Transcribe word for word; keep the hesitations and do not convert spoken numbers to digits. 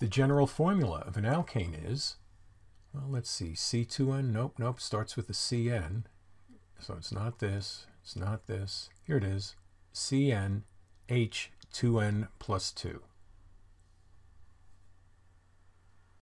the general formula of an alkane is, well, let's see, C two N, nope, nope, starts with a C N. So it's not this, it's not this. Here it is, C N H two N plus two.